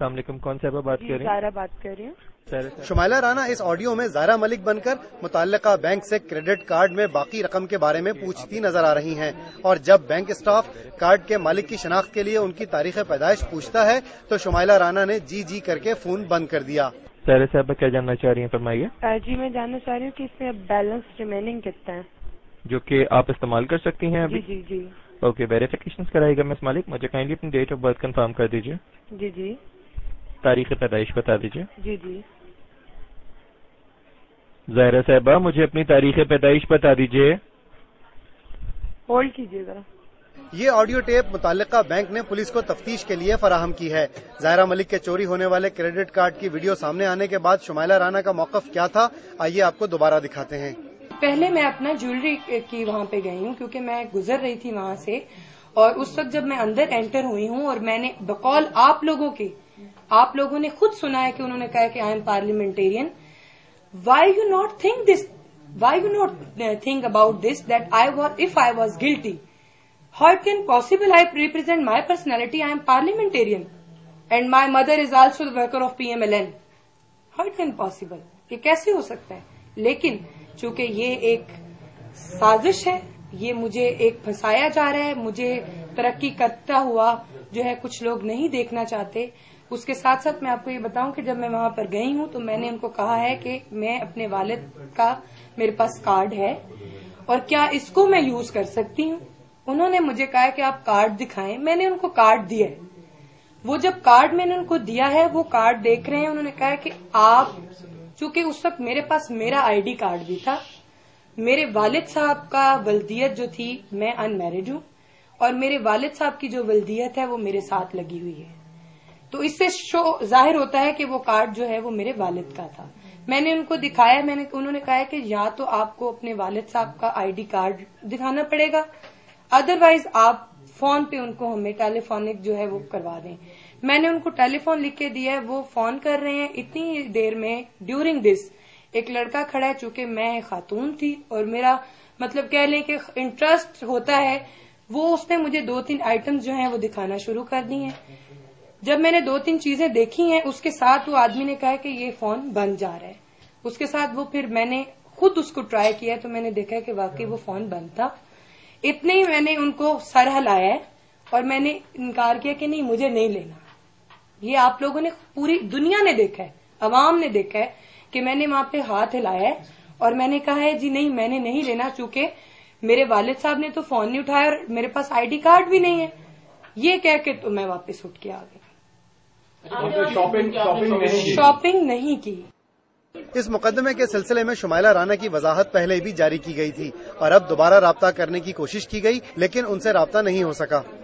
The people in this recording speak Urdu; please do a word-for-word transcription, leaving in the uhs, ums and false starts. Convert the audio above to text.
السلام علیکم، کون صاحبہ بات کر رہی ہیں؟ زائرہ بات کر رہی ہوں. شمائلہ رانا اس آڈیو میں زائرہ ملک بن کر متعلقہ بینک سے کریڈٹ کارڈ میں باقی رقم کے بارے میں پوچھتی نظر آ رہی ہیں، اور جب بینک اسٹاف کارڈ کے مالک کی شناخت کے لیے ان کی تاریخ پیدائش پوچھتا ہے تو شمائلہ رانا نے جی جی کر کے فون بند کر دیا. سارے صاحبہ کیا جاننا چاہ رہی ہیں، فرمائیے. جی میں جاننا چاہ رہی ہوں کہ اس میں بیلنس ریمیننگ کتنا ہے جو کہ آپ استعمال کر سکتی ہیں ابھی. جی جی جی اوکے، ویریفیکیشن کرائے گا مس مالک. مجھے کائنڈلی اپنی ڈیٹ آف برتھ کنفرم کر دیجیے. جی جی تاریخ پیدائش بتا دیجیے. جی جی زائرہ صاحبہ مجھے اپنی تاریخ پیدائش بتا دیجیے. ہولڈ کیجیے ذرا. یہ آڈیو ٹیپ متعلقہ بینک نے پولیس کو تفتیش کے لیے فراہم کی ہے. زائرہ ملک کے چوری ہونے والے کریڈٹ کارڈ کی ویڈیو سامنے آنے کے بعد شمائلہ رانا کا موقف کیا تھا، آئیے آپ کو دوبارہ دکھاتے ہیں. پہلے میں اپنا جیولری کی وہاں پہ گئی ہوں کیونکہ میں گزر رہی تھی وہاں سے، اور اس وقت جب میں اندر انٹر ہوئی ہوں اور میں نے بقول آپ لوگوں کے آپ لوگوں نے خود سنا ہے کہ انہوں نے کہا کہ I am parliamentarian. Why you not think this why you not think about this that I was if I was guilty. How it can possible I represent my personality, I am parliamentarian and my mother is also the worker of P M L N. How it can possible? یہ کیسے ہو سکتا ہے؟ لیکن چونکہ یہ ایک سازش ہے، یہ مجھے ایک پھنسایا جا رہا ہے، مجھے ترقی کرتا ہوا جو ہے کچھ لوگ نہیں دیکھنا چاہتے. اس کے ساتھ ساتھ میں آپ کو یہ بتاؤں کہ جب میں وہاں پر گئی ہوں تو میں نے ان کو کہا ہے کہ میں اپنے والد کا میرے پاس کارڈ ہے اور کیا اس کو میں یوز کر سکتی ہوں. انہوں نے مجھے کہا کہ آپ کارڈ دکھائیں. میں نے ان کو کارڈ دیا ہے. وہ جب کارڈ میں نے ان کو دیا ہے وہ کارڈ دیکھ رہے ہیں. انہوں نے کہا کہ آپ، چونکہ اس وقت میرے پاس میرا آئی ڈی کارڈ بھی تھا، میرے والد صاحب کا ولدیت جو تھی، میں ان میرڈ ہوں اور میرے والد صاحب کی جو ولدیت ہے وہ میرے ساتھ لگی ہوئی ہے، تو اس سے شو ظاہر ہوتا ہے کہ وہ کارڈ جو ہے وہ میرے والد کا تھا. میں نے ان کو دکھایا. میں نے انہوں نے کہا کہ یا تو آپ کو اپنے والد صاحب کا آئی ڈی کارڈ دکھانا پڑے گا، ادروائز آپ فون پہ ان کو ہمیں ٹیلی فونک جو ہے وہ کروا دیں. میں نے ان کو ٹیلی فون لکھ کے دیا ہے، وہ فون کر رہے ہیں. اتنی دیر میں ڈیورنگ دس ایک لڑکا کھڑا ہے، چونکہ میں خاتون تھی اور میرا مطلب کہہ لیں کہ انٹرسٹ ہوتا ہے، وہ اس نے مجھے دو تین آئٹمز جو ہیں وہ دکھانا شروع کر دی ہیں. جب میں نے دو تین چیزیں دیکھی ہیں اس کے ساتھ وہ آدمی نے کہا کہ یہ فون بند جا رہا ہے. اس کے ساتھ وہ پھر میں نے خود اس کو ٹرائی کیا تو میں نے دیکھا کہ واقعی وہ فون بند تھا. اتنے ہی میں نے ان کو سر ہلایا ہے اور میں نے انکار کیا کہ نہیں مجھے نہیں لینا. یہ آپ لوگوں نے، پوری دنیا نے دیکھا ہے، عوام نے دیکھا ہے کہ میں نے وہاں پہ ہاتھ ہلایا ہے اور میں نے کہا ہے جی نہیں میں نے نہیں لینا، چونکہ میرے والد صاحب نے تو فون نہیں اٹھایا اور میرے پاس آئی ڈی کارڈ بھی نہیں ہے. یہ کہہ کے تو میں واپس اٹھ کے آ گئی. شاپنگ نہیں کی. اس مقدمے کے سلسلے میں شمائلہ رانا کی وضاحت پہلے بھی جاری کی گئی تھی اور اب دوبارہ رابطہ کرنے کی کوشش کی گئی لیکن ان سے رابطہ نہیں ہو سکا.